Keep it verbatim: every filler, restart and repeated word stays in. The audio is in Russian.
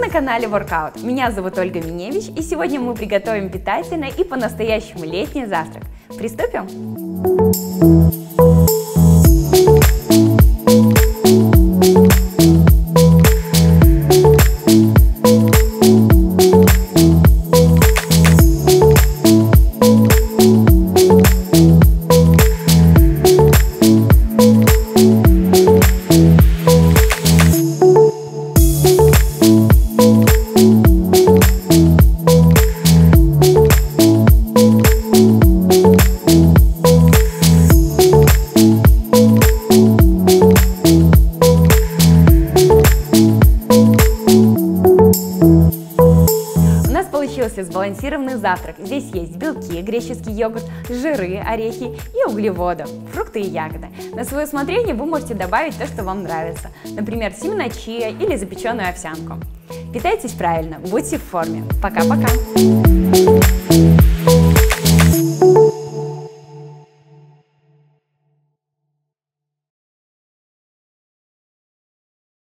канале Workout. Меня зовут Ольга Миневич, и сегодня мы приготовим питательный и по-настоящему летний завтрак. Приступим? Получился сбалансированный завтрак. Здесь есть белки, греческий йогурт, жиры, орехи и углеводы, фрукты и ягоды. На свое усмотрение вы можете добавить то, что вам нравится, например, семена чиа или запеченную овсянку. Питайтесь правильно, будьте в форме. Пока-пока!